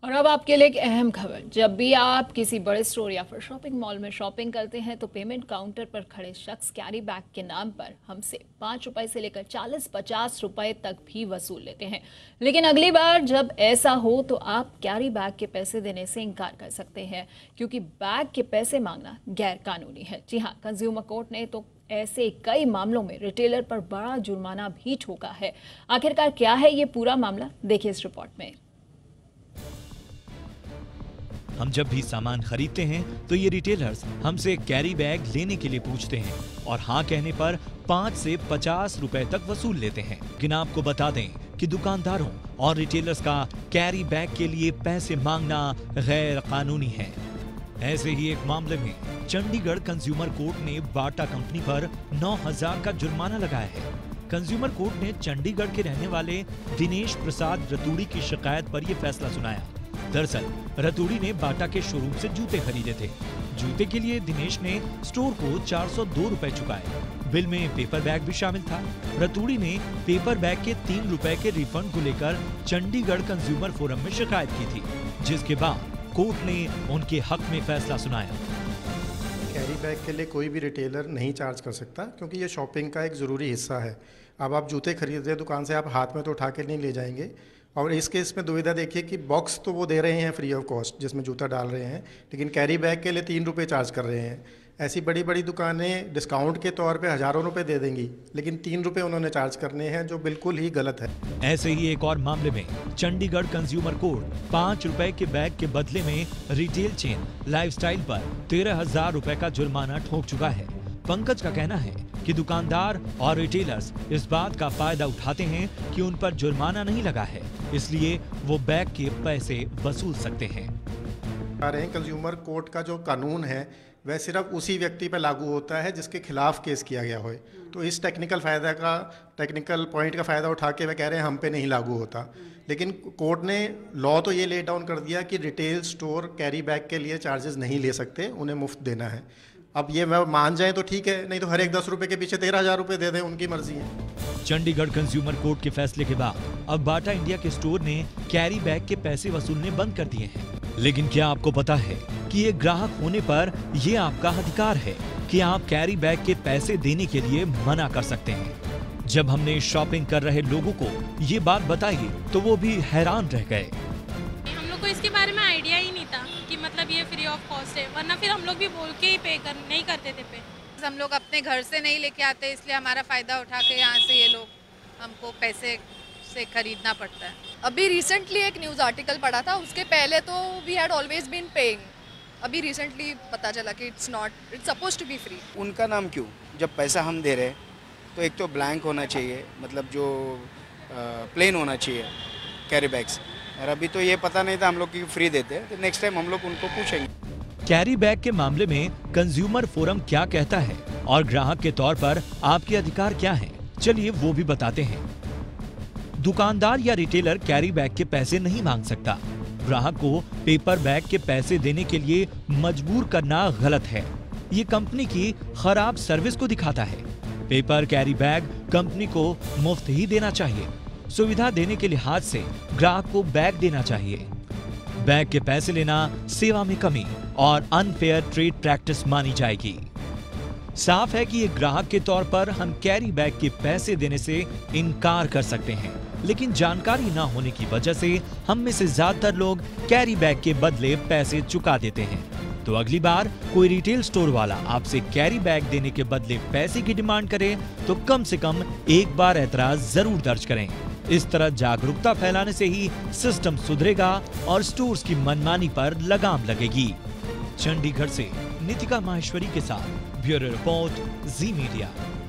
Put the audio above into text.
और अब आपके लिए एक अहम खबर। जब भी आप किसी बड़े स्टोर या फिर शॉपिंग मॉल में शॉपिंग करते हैं तो पेमेंट काउंटर पर खड़े शख्स कैरी बैग के नाम पर हमसे 5 रुपए से लेकर 40-50 रुपए तक भी वसूल लेते हैं। लेकिन अगली बार जब ऐसा हो तो आप कैरी बैग के पैसे देने से इनकार कर सकते हैं, क्योंकि बैग के पैसे मांगना गैर कानूनी है। जी हाँ, कंज्यूमर कोर्ट ने तो ऐसे कई मामलों में रिटेलर पर बड़ा जुर्माना भी ठोका है। आखिरकार क्या है ये पूरा मामला, देखिए इस रिपोर्ट में। हम जब भी सामान खरीदते हैं तो ये रिटेलर्स हमसे कैरी बैग लेने के लिए पूछते हैं और हाँ कहने पर 5 से 50 रुपए तक वसूल लेते हैं। लेकिन आपको बता दें कि दुकानदारों और रिटेलर्स का कैरी बैग के लिए पैसे मांगना गैर कानूनी है। ऐसे ही एक मामले में चंडीगढ़ कंज्यूमर कोर्ट ने बाटा कंपनी पर 9,000 का जुर्माना लगाया है। कंज्यूमर कोर्ट ने चंडीगढ़ के रहने वाले दिनेश प्रसाद रतूड़ी की शिकायत पर यह फैसला सुनाया। दरअसल रतूड़ी ने बाटा के शोरूम से जूते खरीदे थे। जूते के लिए दिनेश ने स्टोर को 402 रुपए चुकाए। बिल में पेपर बैग भी शामिल था। रतूड़ी ने पेपर बैग के 3 रुपए के रिफंड को लेकर चंडीगढ़ कंज्यूमर फोरम में शिकायत की थी, जिसके बाद कोर्ट ने उनके हक में फैसला सुनाया। कैरी बैग के लिए कोई भी रिटेलर नहीं चार्ज कर सकता, क्योंकि ये शॉपिंग का एक ज़रूरी हिस्सा है। अब आप जूते खरीद रहे दुकान से, आप हाथ में तो उठा के नहीं ले जाएंगे। और इस केस में दुविधा देखिए कि बॉक्स तो वो दे रहे हैं फ्री ऑफ कॉस्ट जिसमें जूता डाल रहे हैं, लेकिन कैरी बैग के लिए 3 रुपये चार्ज कर रहे हैं। ऐसी बड़ी बड़ी दुकानें डिस्काउंट के तौर पे हज़ारों रुपए दे देंगी, लेकिन 3 रुपये उन्होंने चार्ज करने हैं, जो बिल्कुल ही गलत है। ऐसे ही एक और मामले में चंडीगढ़ कंज्यूमर कोर्ट 5 रुपए के बैग के बदले में रिटेल चेन लाइफस्टाइल पर 13,000 रुपए का जुर्माना ठोक चुका है। पंकज का कहना है कि दुकानदार और रिटेलर्स इस बात का फायदा उठाते हैं कि उन पर जुर्माना नहीं लगा है, इसलिए वो बैग के पैसे वसूल सकते हैं। कंज्यूमर कोर्ट का जो कानून है वह सिर्फ उसी व्यक्ति पर लागू होता है जिसके खिलाफ केस किया गया हो। तो इस टेक्निकल पॉइंट का फ़ायदा उठा के वह कह रहे हैं हम पे नहीं लागू होता। लेकिन कोर्ट ने लॉ तो ये ले डाउन कर दिया कि रिटेल स्टोर कैरी बैग के लिए चार्जेस नहीं ले सकते, उन्हें मुफ्त देना है। अब ये मैं मान जाए तो ठीक है, नहीं तो हर एक 10 रुपए के पीछे 13,000 रुपए दे दें, उनकी मर्जी है। चंडीगढ़ कंज्यूमर कोर्ट के फैसले के बाद अब बाटा इंडिया के स्टोर ने कैरी बैग के पैसे वसूलने बंद कर दिए हैं। लेकिन क्या आपको पता है कि ये ग्राहक होने पर ये आपका अधिकार है कि आप कैरी बैग के पैसे देने के लिए मना कर सकते हैं। जब हमने शॉपिंग कर रहे लोगों को ये बात बताई तो वो भी हैरान रह गए। हम लोग को इसके बारे में आइडिया ही नहीं था कि मतलब ये फ्री ऑफ कॉस्ट है, वरना फिर हम लोग भी बोल के ही नहीं करते थे पे। हम लोग अपने घर से नहीं लेके आते, इसलिए हमारा फ़ायदा उठा के यहाँ से ये लोग हमको पैसे से खरीदना पड़ता है। अभी रिसेंटली एक न्यूज़ आर्टिकल पढ़ा था, उसके पहले तो we had always been paying. अभी रिसेंटली पता चला कि it's suppose to be free. उनका नाम क्यों, जब पैसा हम दे रहे हैं तो एक तो ब्लैंक होना चाहिए, मतलब जो प्लेन होना चाहिए कैरी बैग्स। और अभी तो ये पता नहीं था हम लोग की फ्री देते हैं, तो नेक्स्ट टाइम हम लोग उनको पूछेंगे। कैरी बैग के मामले में कंज्यूमर फोरम क्या कहता है और ग्राहक के तौर पर आपके अधिकार क्या हैं, चलिए वो भी बताते हैं। दुकानदार या रिटेलर कैरी बैग के पैसे नहीं मांग सकता। ग्राहक को पेपर बैग के पैसे देने के लिए मजबूर करना गलत है। ये कंपनी की खराब सर्विस को दिखाता है। पेपर कैरी बैग कंपनी को मुफ्त ही देना चाहिए। सुविधा देने के लिहाज से ग्राहक को बैग देना चाहिए। बैग के पैसे लेना सेवा में कमी और अनफेयर ट्रेड प्रैक्टिस मानी जाएगी। साफ है कि ये ग्राहक के तौर पर हम कैरी बैग के पैसे देने से इनकार कर सकते हैं, लेकिन जानकारी ना होने की वजह से हम में से ज्यादातर लोग कैरी बैग के बदले पैसे चुका देते हैं। तो अगली बार कोई रिटेल स्टोर वाला आपसे कैरी बैग देने के बदले पैसे की डिमांड करे तो कम से कम एक बार एतराज जरूर दर्ज करें। इस तरह जागरूकता फैलाने से ही सिस्टम सुधरेगा और स्टोर्स की मनमानी पर लगाम लगेगी। चंडीगढ़ से नितिका माहेश्वरी के साथ ब्यूरो रिपोर्ट, जी मीडिया।